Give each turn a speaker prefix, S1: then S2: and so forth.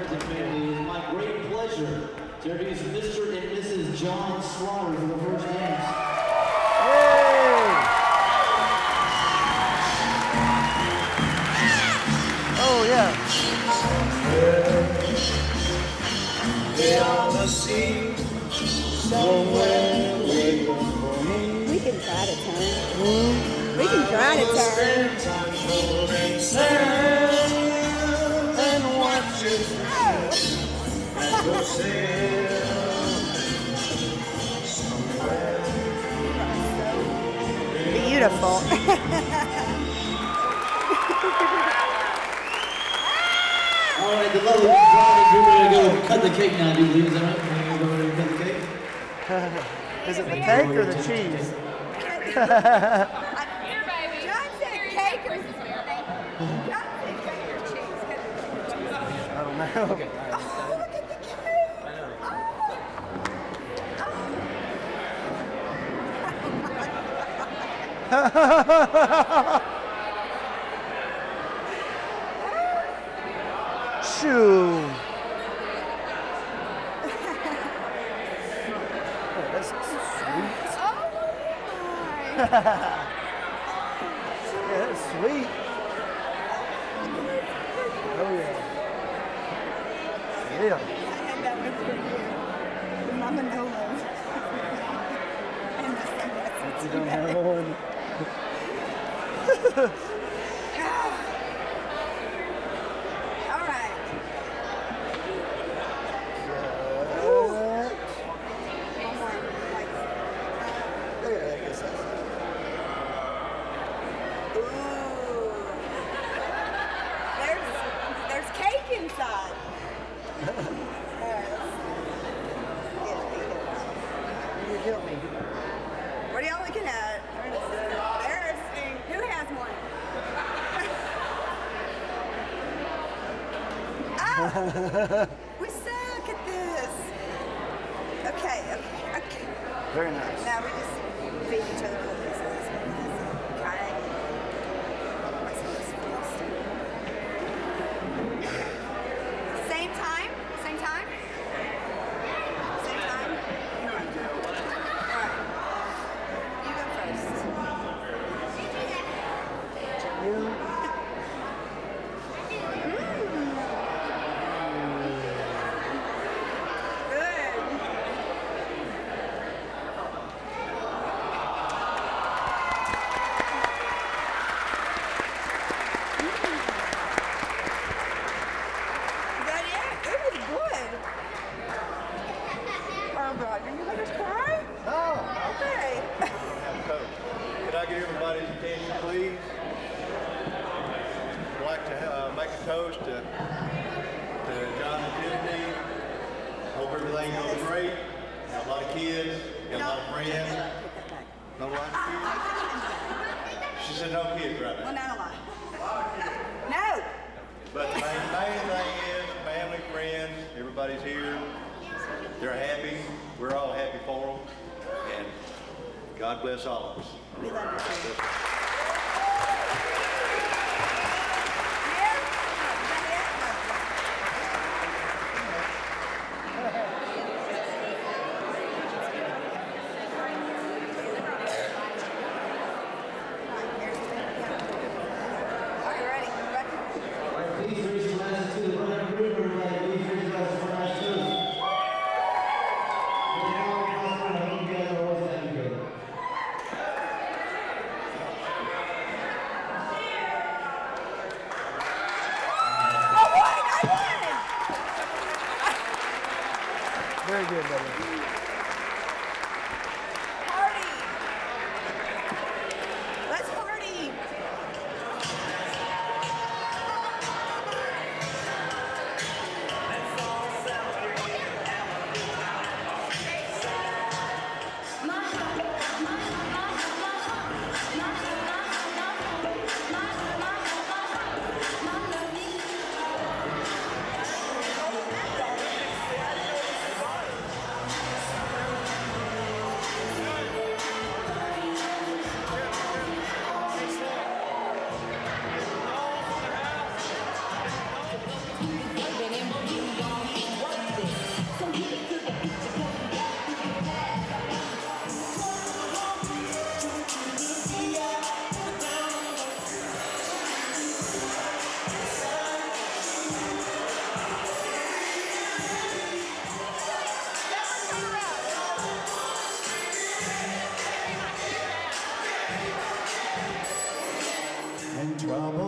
S1: friends and family, it is my great pleasure to introduce Mr. and Mrs. John Slaughter for the first dance.
S2: Yay! Oh, yeah.
S3: Beyond the sea, somewhere waiting for me.
S4: We can try to turn. We can try to turn.
S3: And watch it go sail somewhere.
S4: Beautiful.
S1: All right, the lovely bride, you're ready to go cut the cake now, do you believe? Is that right? You're going to go cut the cake?
S2: Is it the cake or the cheese?
S4: John said cake or John said cake or cheese.
S2: I don't know. Okay.
S4: Oh, look at the cake.
S2: Shoo. Oh, that's sweet. Yeah, that's sweet. Oh, yeah. Yeah.
S4: I had that one for you. The Mama Nolan. And the sunglasses.
S2: You don't have one.
S4: All right. There's cake inside.
S2: You help me.
S4: What are y'all looking at? There's who has one? Oh, we suck at this. Okay.
S2: Very nice.
S4: Now we just feed each other little pieces. Okay. Same time? Same time? Same time? All right. You go first.
S2: You?
S5: Could I get everybody's attention, please? I'd like to make a toast to John and Tiffany. Hope everything goes great. Got a lot of kids, got a lot of friends. No lot of kids? She said no kids right now.
S4: Well, not a lot. No!
S5: But the main thing is family, friends, everybody's here. They're happy. We're all happy for them. And God bless all of us.
S4: We love you.
S2: Very good, buddy.
S4: Party! Let's party!
S3: trouble.